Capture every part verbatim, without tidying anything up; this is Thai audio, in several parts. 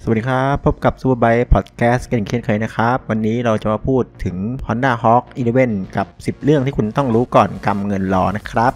วัสดีครับพบกับ Superbike Podcast กันอีกเช่นเคยนะครับวันนี้เราจะมาพูดถึง Honda Hawk สิบเอ็ด กับสิบเรื่องที่คุณต้องรู้ก่อนกำเงินรอนะครับ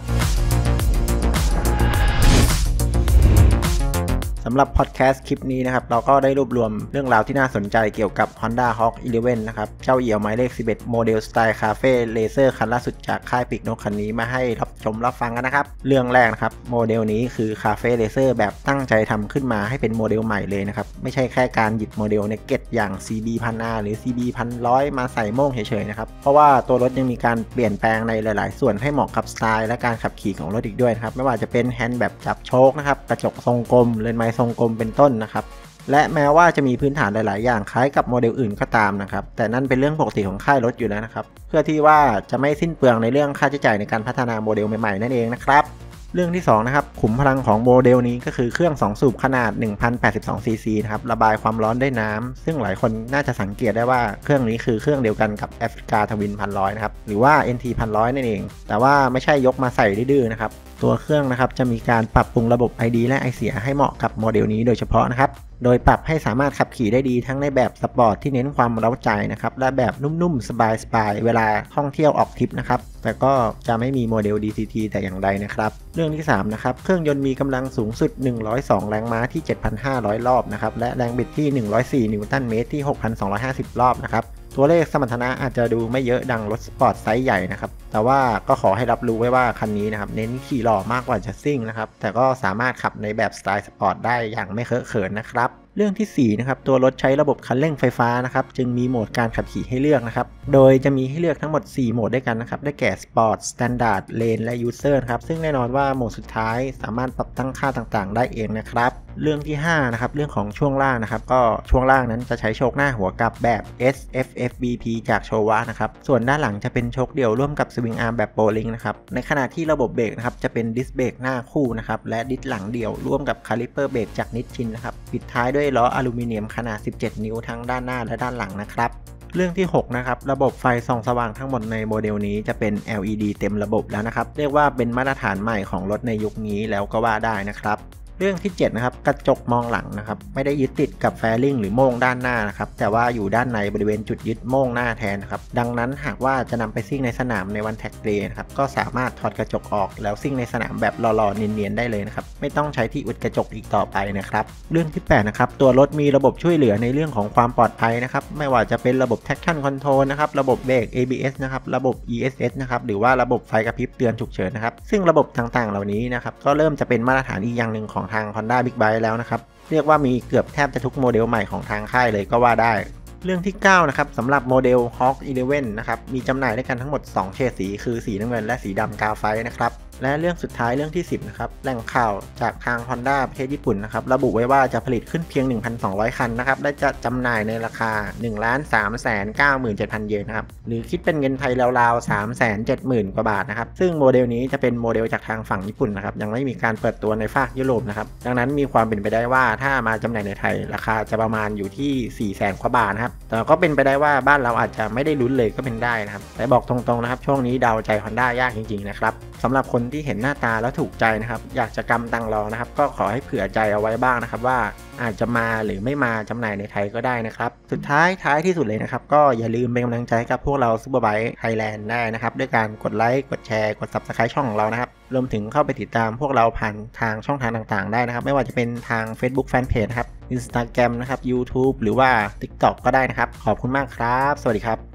สำหรับพอดแคสต์คลิปนี้นะครับเราก็ได้รวบรวมเรื่องราวที่น่าสนใจเกี่ยวกับ Honda Hawk สิบเอ็ด นะครับเจ้าเอี่ยวหมายเลขสิบเอ็ดโมเดลสไตล์คาเฟ่เลเซอร์คันล่าสุดจากค่ายปีกนกคันนี้มาให้รับชมรับฟังกันนะครับเรื่องแรกนะครับโมเดลนี้คือคาเฟ่เลเซอร์แบบตั้งใจทำขึ้นมาให้เป็นโมเดลใหม่เลยนะครับไม่ใช่แค่การหยิบโมเดลเนกเก็ตอย่าง ซี บี หนึ่งพัน อาร์ หรือ ซี บี หนึ่งพันหนึ่งร้อย มาใส่โม่งเฉยๆนะครับเพราะว่าตัวรถยังมีการเปลี่ยนแปลงในหลายๆส่วนให้เหมาะกับสไตล์และการขับขี่ของรถอีกด้วยนะครับไม่ว่าจะเป็นแฮนด์แบบจับโชคนะครับกระจกทรงกลมเลนส์ไม้ทรงกลมเป็นต้นนะครับและแม้ว่าจะมีพื้นฐานหลายๆอย่างคล้ายกับโมเดลอื่นก็ตามนะครับแต่นั่นเป็นเรื่องปกติของค่ายรถอยู่แล้วนะครับเพื่อที่ว่าจะไม่สิ้นเปลืองในเรื่องค่าใช้จ่ายในการพัฒนาโมเดลใหม่ๆนั่นเองนะครับเรื่องที่สองนะครับขุมพลังของโมเดลนี้ก็คือเครื่องสองสูบขนาด หนึ่งพันแปดสิบสอง ซี ซี นะครับระบายความร้อนด้วยน้ำซึ่งหลายคนน่าจะสังเกตได้ว่าเครื่องนี้คือเครื่องเดียวกันกับแอฟริกาทวินพันร้อยนะครับหรือว่า เอ็น ที พันร้อยนั่นเองแต่ว่าไม่ใช่ยกมาใส่ดื้อๆนะครับตัวเครื่องนะครับจะมีการปรับปรุงระบบ ไอ ดี และไอเสียให้เหมาะกับโมเดลนี้โดยเฉพาะนะครับโดยปรับให้สามารถขับขี่ได้ดีทั้งในแบบสปอร์ตที่เน้นความเร้าใจนะครับและแบบนุ่มๆสบายๆเวลาท่องเที่ยวออกทริปนะครับแต่ก็จะไม่มีโมเดล ดี ซี ที แต่อย่างใดนะครับเรื่องที่สามนะครับเครื่องยนต์มีกำลังสูงสุดหนึ่งร้อยสองแรงม้าที่ เจ็ดพันห้าร้อย รอบนะครับและแรงบิดที่หนึ่งร้อยสี่นิวตันเมตรที่ หกพันสองร้อยห้าสิบ รอบนะครับตัวเลขสมรรถนะอาจจะดูไม่เยอะดังรถสปอร์ตไซส์ใหญ่นะครับแต่ว่าก็ขอให้รับรู้ไว้ว่าคันนี้นะครับเน้นขี่หล่อมากกว่าจะซิ่งนะครับแต่ก็สามารถขับในแบบสไตล์สปอร์ตได้อย่างไม่เคอะเขินนะครับเรื่องที่สี่นะครับตัวรถใช้ระบบคันเร่งไฟฟ้านะครับจึงมีโหมดการขับขี่ให้เลือกนะครับโดยจะมีให้เลือกทั้งหมดสี่โหมดด้วยกันนะครับได้แก่ Sport Standard Lane และ User นะครับซึ่งแน่นอนว่าโหมดสุดท้ายสามารถปรับตั้งค่าต่างๆได้เองนะครับเรื่องที่ห้านะครับเรื่องของช่วงล่างนะครับก็ช่วงล่างนั้นจะใช้โชคหน้าหัวกลับแบบ เอส เอฟ เอฟ บี พี จากโชวะนะครับส่วนด้านหลังจะเป็นโชคเดี่ยวร่วมกับสวิงอาร์มแบบโบลิงนะครับในขณะที่ระบบเบรกนะครับจะเป็นดิสเบรกหน้าคู่นะครับและดิสหลังเดี่ยวร่วมกับคาลิปเปอร์เบรกจากนิชชินนะครับปิดท้ายด้วยล้ออลูมิเนียมขนาดสิบเจ็ดนิ้วทั้งด้านหน้าและด้านหลังนะครับเรื่องที่หกนะครับระบบไฟส่องสว่างทั้งหมดในโมเดลนี้จะเป็น แอล อี ดี เต็มระบบแล้วนะครับเรียกว่าเป็นมาตรฐานใหม่ของรถในยุคนี้แล้วก็ว่าได้นะครับเรื่องที่เจ็ดนะครับกระจกมองหลังนะครับไม่ได้ยึดติดกับแฟริ่งหรือโม่งด้านหน้านะครับแต่ว่าอยู่ด้านในบริเวณจุดยึดโม่งหน้าแทนนะครับดังนั้นหากว่าจะนำไปซิ่งในสนามในวันแท็กเดย์นะครับก็สามารถถอดกระจกออกแล้วซิ่งในสนามแบบหล่อๆเนียนๆได้เลยนะครับไม่ต้องใช้ที่อุดกระจกอีกต่อไปนะครับเรื่องที่แปดนะครับตัวรถมีระบบช่วยเหลือในเรื่องของความปลอดภัยนะครับไม่ว่าจะเป็นระบบ traction control นะครับระบบเบรก เอ บี เอส นะครับระบบ อี เอส เอส นะครับหรือว่าระบบไฟกระพริบเตือนฉุกเฉินนะครับซึ่งระบบต่างๆเหล่านี้นะครับก็เริ่มจะเป็นมาตรฐานอีกอย่างหนึ่งของทาง Honda Big Bike แล้วนะครับเรียกว่ามีเกือบแทบจะทุกโมเดลใหม่ของทางค่ายเลยก็ว่าได้เรื่องที่เก้านะครับสำหรับโมเดล Hawk สิบเอ็ด นะครับมีจำหน่ายด้วยกันทั้งหมดสองเฉดสีคือสีน้ำเงินและสีดำกาไฟนะครับและเรื่องสุดท้ายเรื่องที่สิบนะครับแหล่งข่าวจากทาง Honda ประเทศญี่ปุ่นนะครับระบุไว้ว่าจะผลิตขึ้นเพียง หนึ่งพันสองร้อย คันนะครับและจะจำหน่ายในราคา หนึ่งล้านสามแสนเก้าหมื่นเจ็ดพัน เยนนะครับหรือคิดเป็นเงินไทยราวๆ สามแสนเจ็ดหมื่น กว่าบาทนะครับซึ่งโมเดลนี้จะเป็นโมเดลจากทางฝั่งญี่ปุ่นนะครับยังไม่มีการเปิดตัวในฝั่งยุโรปนะครับดังนั้นมีความเป็นไปได้ว่าถ้ามาจำหน่ายในไทยราคาจะประมาณอยู่ที่ สี่แสน กว่าบาทนะครับแต่ก็เป็นไปได้ว่าบ้านเราอาจจะไม่ได้ลุ้นเลยก็เป็นได้นะครับแต่บอกตรงๆนะครับช่วงนี้เดาใจ Honda ยากจริงๆนะครับสำหรับคนที่เห็นหน้าตาแล้วถูกใจนะครับอยากจะกำตังรอนะครับก็ขอให้เผื่อใจเอาไว้บ้างนะครับว่าอาจจะมาหรือไม่มาจำหน่ายในไทยก็ได้นะครับสุดท้ายท้ายที่สุดเลยนะครับก็อย่าลืมเป็นกำลังใจให้กับพวกเรา Superbike Thailand ได้นะครับด้วยการกดไลค์กดแชร์กด Subscribe ช่องของเรานะครับรวมถึงเข้าไปติดตามพวกเราผ่านทางช่องทางต่างๆได้นะครับไม่ว่าจะเป็นทาง Facebook Fanpage นะครับ Instagram นะครับ YouTube หรือว่า TikTok ก็ได้นะครับขอบคุณมากครับสวัสดีครับ